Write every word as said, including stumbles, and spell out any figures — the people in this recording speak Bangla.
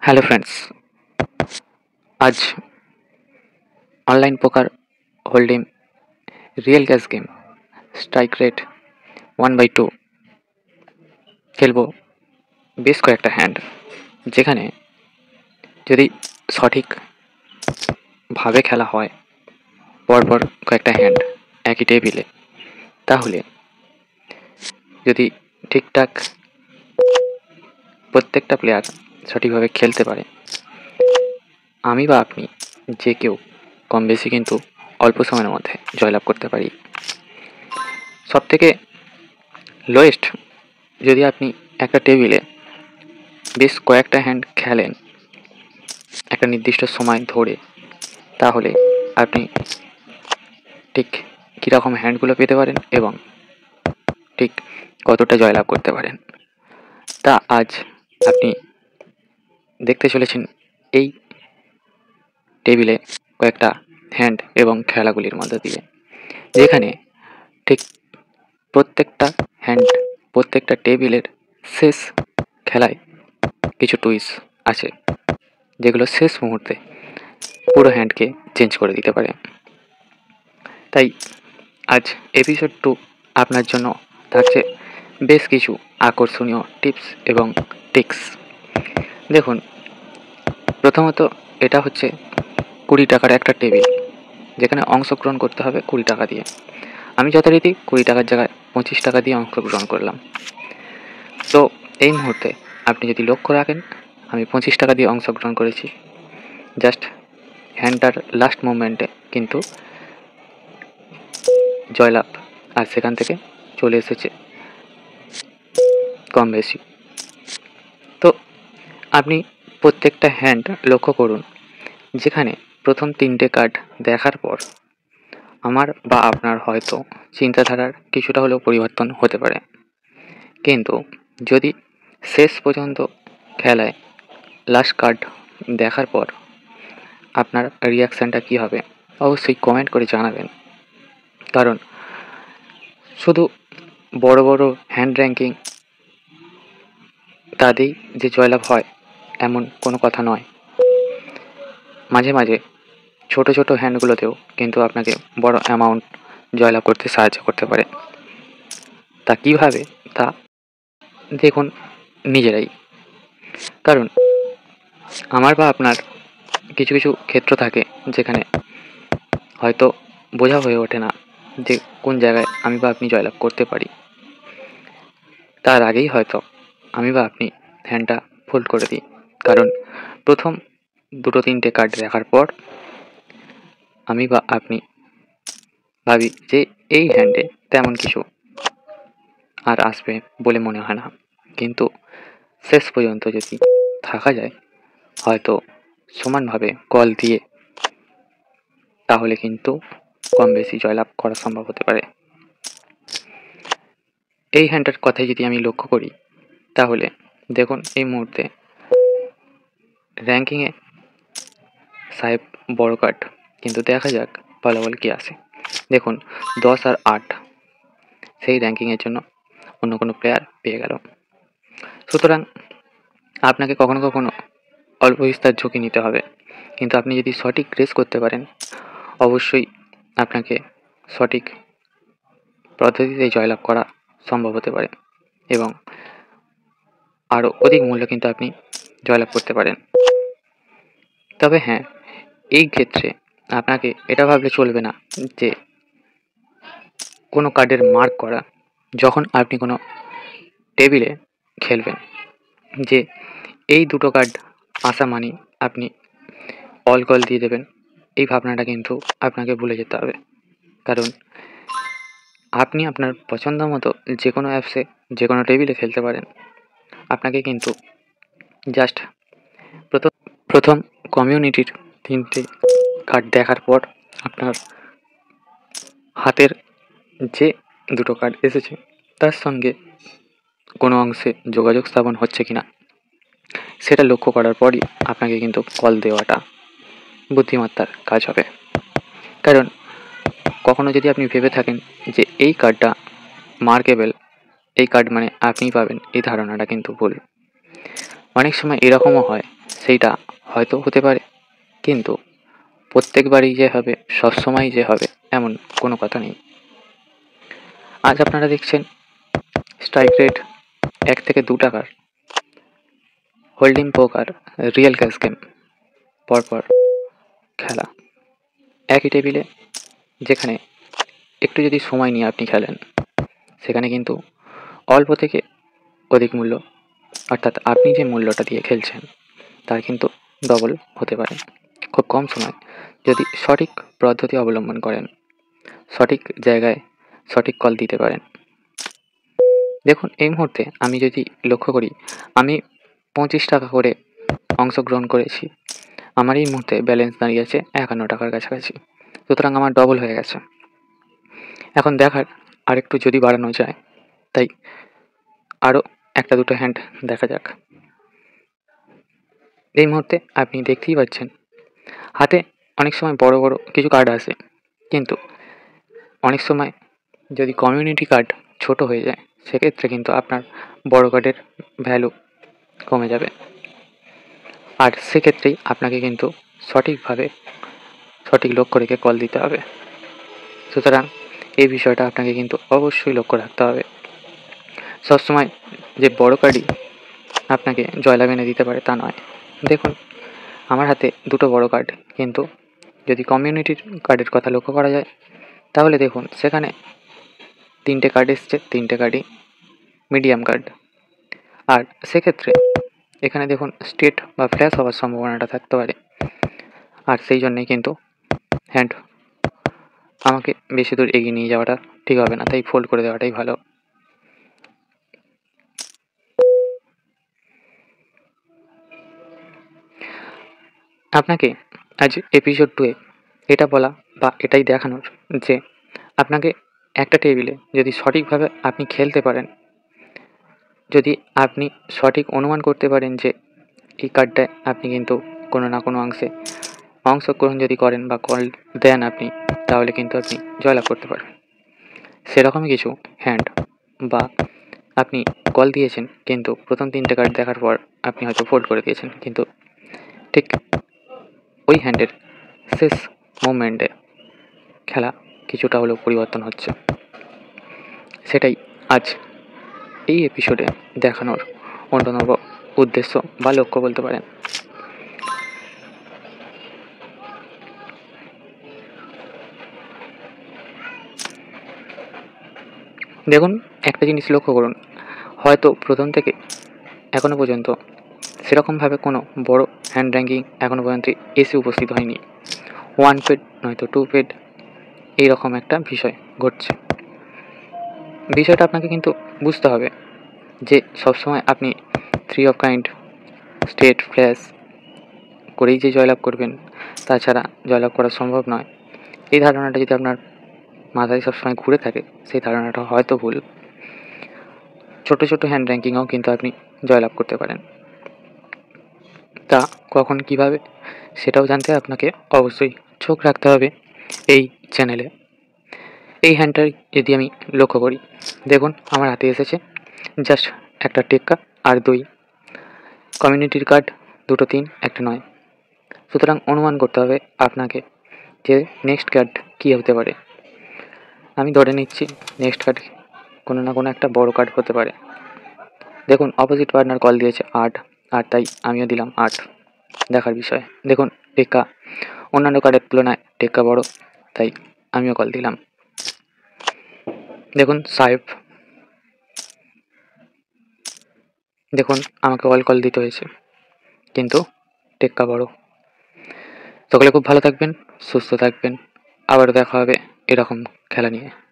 হ্যালো ফ্রেন্ডস, আজ online poker hold'em real cash game strike rate one by two খেলবো বেশ কয়েকটা হ্যান্ড, যেখানে যদি সঠিকভাবে খেলা হয় পরপর কয়েকটা হ্যান্ড একই টেবিলে, তাহলে যদি ঠিকঠাক প্রত্যেকটা প্লেয়ার সঠিকভাবে খেলতে পারে, আমি বা আপনি যে কেউ কম বেশি কিন্তু অল্প সময়ের মধ্যে জয়লাভ করতে পারি। সবথেকে লোয়েস্ট যদি আপনি একটা টেবিলে বেশ কয়েকটা হ্যান্ড খেলেন একটা নির্দিষ্ট সময় ধরে, তাহলে আপনি ঠিক কীরকম হ্যান্ডগুলো পেতে পারেন এবং ঠিক কতটা জয়লাভ করতে পারেন, তা আজ আপনি দেখতে চলেছেন এই টেবিলে কয়েকটা হ্যান্ড এবং খেলাগুলির মধ্য দিয়ে, যেখানে ঠিক প্রত্যেকটা হ্যান্ড প্রত্যেকটা টেবিলের শেষ খেলায় কিছু টুইস্ট আছে, যেগুলো শেষ মুহূর্তে পুরো হ্যান্ডকে চেঞ্জ করে দিতে পারে। তাই আজ এপিসোড টু আপনার জন্য থাকছে বেশ কিছু আকর্ষণীয় টিপস এবং ট্রিক্স। দেখুন, প্রথমত এটা হচ্ছে কুড়ি টাকার একটা টেবিল, যেখানে অংশগ্রহণ করতে হবে কুড়ি টাকা দিয়ে। আমি যথারীতি কুড়ি টাকার জায়গায় পঁচিশ টাকা দিয়ে অংশগ্রহণ করলাম। তো এই মুহূর্তে আপনি যদি লক্ষ্য রাখেন, আমি পঁচিশ টাকা দিয়ে অংশগ্রহণ করেছি। জাস্ট হ্যান্ডটার লাস্ট মুভমেন্টে কিন্তু জয়লাভ আর সেখান থেকে চলে এসেছে কম বেশি। তো আপনি প্রত্যেকটা হ্যান্ড লক্ষ্য করুন, যেখানে প্রথম তিনটে কার্ড দেখার পর আমার বা আপনার হয়তো চিন্তাধারার কিছুটা হলেও পরিবর্তন হতে পারে, কিন্তু যদি শেষ পর্যন্ত খেলায় লাস্ট কার্ড দেখার পর আপনার রিয়াকশানটা কী হবে অবশ্যই কমেন্ট করে জানাবেন। কারণ শুধু বড় বড় হ্যান্ড র্যাঙ্কিং তাতেই যে জয়লাভ হয় এমন কোনো কথা নয়, মাঝে মাঝে ছোট ছোট হ্যান্ডগুলোতেও কিন্তু আপনাকে বড় অ্যামাউন্ট জয়লাভ করতে সাহায্য করতে পারে। তা কীভাবে তা দেখুন নিজেরাই। কারণ আমার বা আপনার কিছু কিছু ক্ষেত্র থাকে যেখানে হয়তো বোঝা হয়ে ওঠে না যে কোন জায়গায় আমি বা আপনি জয়লাভ করতে পারি। তার আগেই হয়তো আমি বা আপনি হ্যান্ডটা ফোল্ড করে দিই, কারণ প্রথম দুটো তিনটে কার্ড দেখার পর আমি বা আপনি ভাবি যে এই হ্যান্ডে তেমন কিছু আর আসবে বলে মনে হয় না, কিন্তু শেষ পর্যন্ত যদি থাকা যায় হয়তো সমানভাবে কল দিয়ে, তাহলে কিন্তু কম বেশি জয়লাভ করা সম্ভব হতে পারে। এই হ্যান্ডটার কথাই যদি আমি লক্ষ্য করি, তাহলে দেখুন এই মুহূর্তে র্যাঙ্কিংয়ে সাহেব বড় কার্ড, কিন্তু দেখা যাক ফলাফল কী আসে। দেখুন দশ আর আট সেই র্যাঙ্কিংয়ের জন্য অন্য কোনো প্লেয়ার পেয়ে গেল। সুতরাং আপনাকে কখনো কখনো অল্প বিস্তার ঝুঁকি নিতে হবে, কিন্তু আপনি যদি সঠিক রেস করতে পারেন অবশ্যই আপনাকে সঠিক পদ্ধতিতে জয়লাভ করা সম্ভব হতে পারে এবং আরও অধিক মূল্য কিন্তু আপনি জয়লাভ করতে পারেন। তবে হ্যাঁ, এই ক্ষেত্রে আপনাকে এটা ভাবলে চলবে না যে কোনো কার্ডের মার্ক করা, যখন আপনি কোনো টেবিলে খেলবেন, যে এই দুটো কার্ড আসা মানে আপনি অল কল দিয়ে দেবেন, এই ভাবনাটা কিন্তু আপনাকে ভুলে যেতে হবে। কারণ আপনি আপনার পছন্দ মতো যে কোনো অ্যাপসে যে কোনো টেবিলে খেলতে পারেন। আপনাকে কিন্তু জাস্ট প্রথম প্রথম কমিউনিটির তিনটে কার্ড দেখার পর আপনার হাতের যে দুটো কার্ড এসেছে তার সঙ্গে কোনো অংশে যোগাযোগ স্থাপন হচ্ছে কিনা সেটা লক্ষ্য করার পরই আপনাকে কিন্তু কল দেওয়াটা বুদ্ধিমত্তার কাজ হবে। কারণ কখনো যদি আপনি ভেবে থাকেন যে এই কার্ডটা মার্কেবল, এই কার্ড মানে আপনি পাবেন, এই ধারণাটা কিন্তু ভুল। অনেক সময় এরকমও হয় সেইটা হয়তো হতে পারে, কিন্তু প্রত্যেকবারই যে হবে, সবসময় যে হবে এমন কোনো কথা নেই। আজ আপনারা দেখছেন স্ট্রাইক রেট এক থেকে দু টাকার হোল্ডিং পোকার রিয়েল ক্যাশ গেম পরপর খেলা একই টেবিলে, যেখানে একটু যদি সময় নিয়ে আপনি খেলেন, সেখানে কিন্তু অল্প থেকে অধিক মূল্য, অর্থাৎ আপনি যে মূল্যটা দিয়ে খেলছেন তার কিন্তু ডবল হতে পারে খুব কম সময়, যদি সঠিক পদ্ধতি অবলম্বন করেন, সঠিক জায়গায় সঠিক কল দিতে পারেন। দেখুন, এই মুহূর্তে আমি যদি লক্ষ্য করি, আমি পঁচিশ টাকা করে অংশগ্রহণ করেছি, আমার এই মুহূর্তে ব্যালেন্স দাঁড়িয়ে আছে একান্ন টাকার কাছাকাছি, সুতরাং আমার ডবল হয়ে গেছে। এখন দেখার আরেকটু যদি বাড়ানো যায়, তাই আরও একটা দুটো হ্যান্ড দেখা যাক। এই মুহূর্তে আপনি দেখতেই পাচ্ছেন হাতে অনেক সময় বড় বড় কিছু কার্ড আসে, কিন্তু অনেক সময় যদি কমিউনিটি কার্ড ছোট হয়ে যায়, সেক্ষেত্রে কিন্তু আপনার বড় কার্ডের ভ্যালু কমে যাবে, আর সেক্ষেত্রেই আপনাকে কিন্তু সঠিকভাবে সঠিক লক্ষ্য রেখে কল দিতে হবে। সুতরাং এই বিষয়টা আপনাকে কিন্তু অবশ্যই লক্ষ্য রাখতে হবে। সবসময় যে বড় কার্ডই আপনাকে জয়লাভ এনে দিতে পারে তা নয়। দেখুন, আমার হাতে দুটো বড় কার্ড, কিন্তু যদি কমিউনিটির কার্ডের কথা লক্ষ্য করা যায়, তাহলে দেখুন সেখানে তিনটে কার্ড এসছে, তিনটে কার্ডই মিডিয়াম কার্ড, আর সেক্ষেত্রে এখানে দেখুন স্টেট বা ফ্ল্যাশ হওয়ার সম্ভাবনাটা থাকতে পারে, আর সেই জন্যেই কিন্তু হ্যান্ড আমাকে বেশি দূর এগিয়ে নিয়ে যাওয়াটা ঠিক হবে না, তাই ফোল্ড করে দেওয়াটাই ভালো। আপনাকে আজ এপিসোড টুয়ে এটা বলা বা এটাই দেখানোর যে আপনাকে একটা টেবিলে যদি সঠিকভাবে আপনি খেলতে পারেন, যদি আপনি সঠিক অনুমান করতে পারেন যে এই কার্ডটায় আপনি কিন্তু কোনো না কোনো অংশে অংশগ্রহণ যদি করেন বা কল দেন আপনি, তাহলে কিন্তু আপনি জয়লাভ করতে পারেন। সেরকমই কিছু হ্যান্ড বা আপনি কল দিয়েছেন, কিন্তু প্রথম তিনটে কার্ড দেখার পর আপনি হয়তো ফোল্ড করে দিয়েছেন, কিন্তু ঠিক ওই হ্যান্ডের শেষ মুভমেন্টে খেলা কিছুটা হলেও পরিবর্তন হচ্ছে। সেটাই আজ এই এপিসোডে দেখানোর অন্যতম উদ্দেশ্য বা লক্ষ্য বলতে পারেন। দেখুন, একটা জিনিস লক্ষ্য করুন, হয়তো প্রথম থেকে এখনও পর্যন্ত সেরকমভাবে কোনো বড় হ্যান্ড র্যাঙ্কিং এখনও পর্যন্ত এসে উপস্থিত হয়নি। ওয়ান পেড নয়তো টু পেড এইরকম একটা বিষয় ঘটছে। বিষয়টা আপনাকে কিন্তু বুঝতে হবে যে সবসময় আপনি three of kind, straight, flush করেই যে জয়লাভ করবেন, তাছাড়া জয়লাভ করা সম্ভব নয়। এই ধারণাটা যদি আপনার মাথায় সবসময় ঘুরে থাকে, সেই ধারণাটা হয়তো ভুল। ছোটো ছোটো হ্যান্ড র্যাঙ্কিংয়েও কিন্তু আপনি জয়লাভ করতে পারেন। তা কখন কিভাবে সেটাও জানতে আপনাকে অবশ্যই চোখ রাখতে হবে এই চ্যানেলে। এই হ্যান্ডটাই যদি আমি লক্ষ্য করি, দেখুন আমার হাতে এসেছে জাস্ট একটা টেক্কা আর দুই কমিউনিটির কার্ড, দুটো তিন, একটা নয়। সুতরাং অনুমান করতে হবে আপনাকে যে নেক্সট কার্ড কী হতে পারে। আমি ধরে নিচ্ছি নেক্সট কার্ড কোনো না কোনো একটা বড় কার্ড হতে পারে। দেখুন, অপোজিট পার্টনার কল দিয়েছে আট, আর তাই আমিও দিলাম আট। দেখার বিষয়, দেখুন টেক্কা অন্যান্য কার্ডের তুলনায় টেক্কা বড়, তাই আমিও কল দিলাম। দেখুন সাহেব, দেখুন আমাকে অল কল দিতে হয়েছে, কিন্তু টেক্কা বড়। সকলে খুব ভালো থাকবেন, সুস্থ থাকবেন, আবারও দেখা হবে এরকম খেলা নিয়ে।